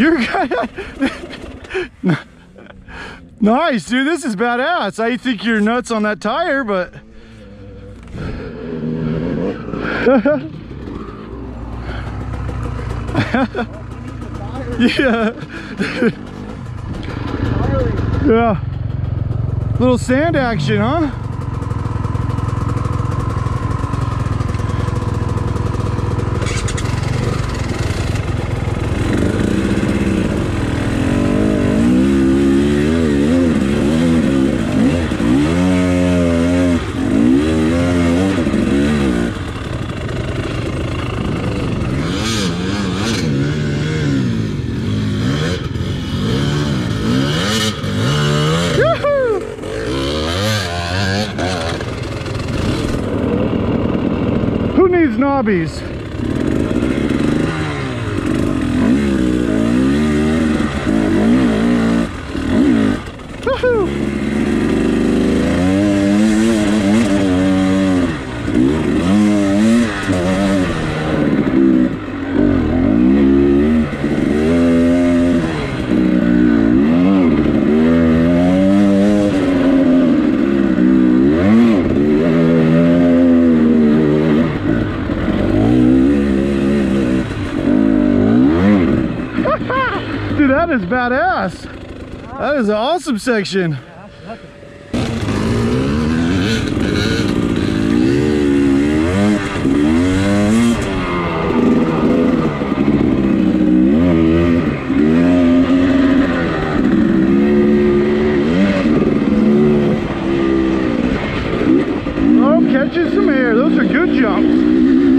You're nice, dude. This is badass. I think you're nuts on that tire, but yeah. Yeah. Little sand action, huh? Knobbies. Woohoo! Dude, that is badass. That is an awesome section. Oh, catching some air. Those are good jumps.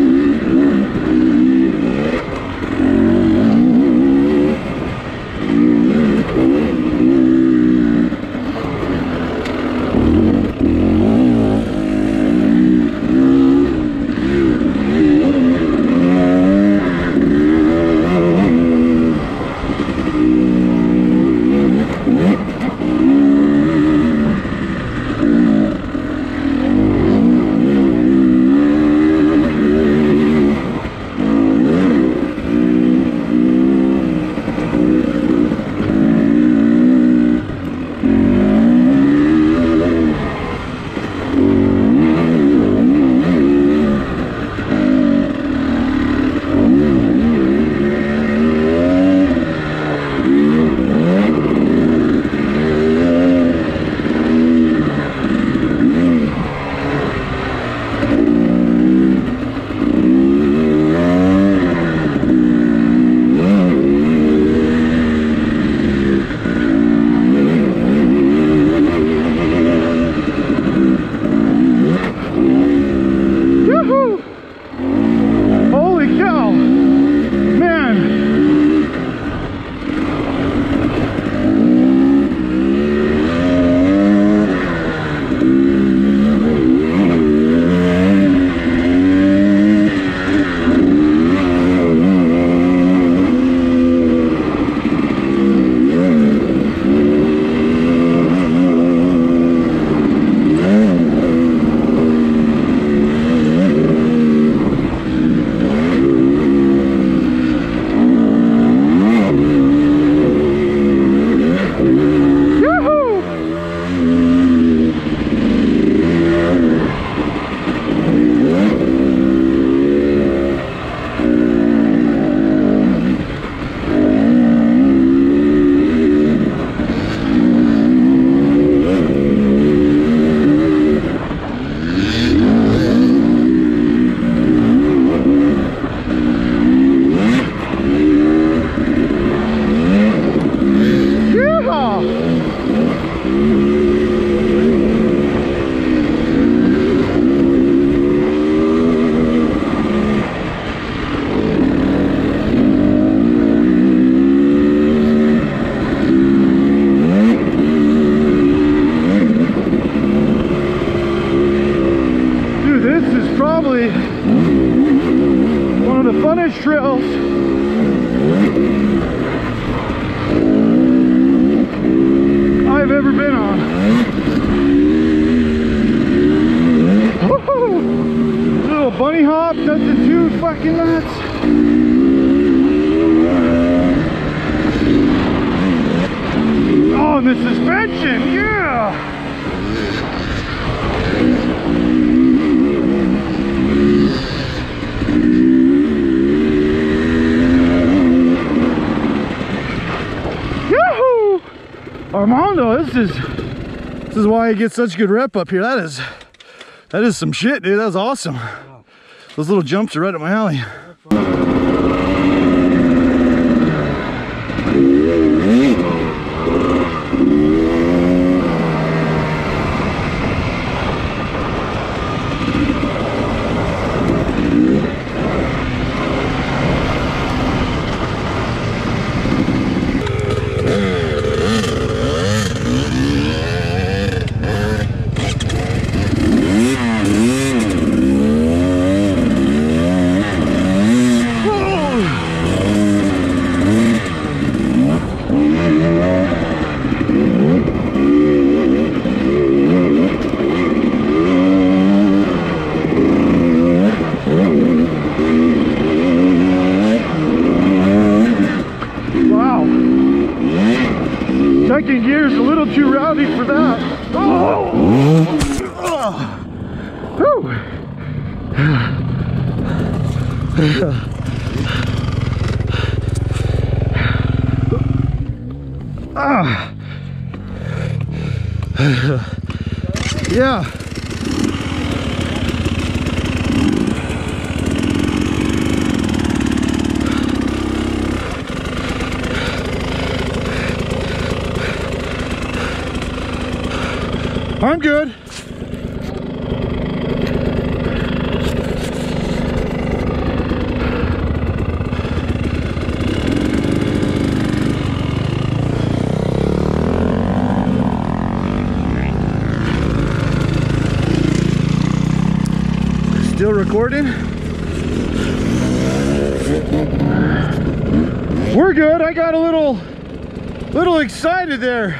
funnest trails I've ever been on. Woo-hoo! Little bunny hop, nothing too fucking nuts. suspension, yeah! Yahoo! Armando, this is why he gets such good rep up here. That is some shit, dude. That was awesome. Those little jumps are right up my alley. Second gear's a little too rowdy for that. Oh! Whew. Yeah. I'm good. Still recording? We're good. I got a little excited there.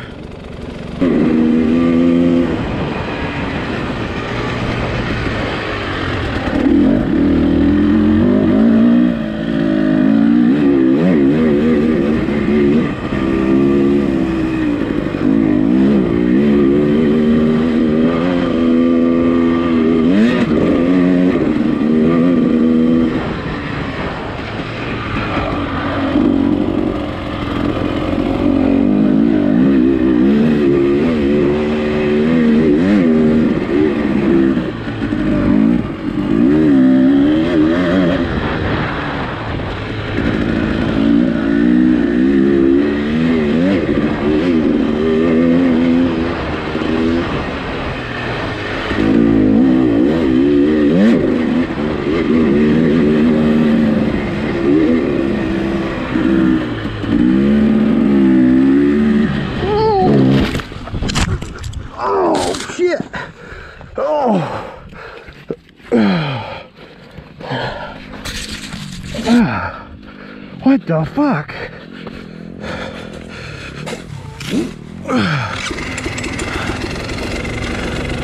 What the fuck?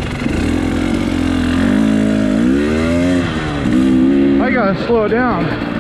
I gotta slow down.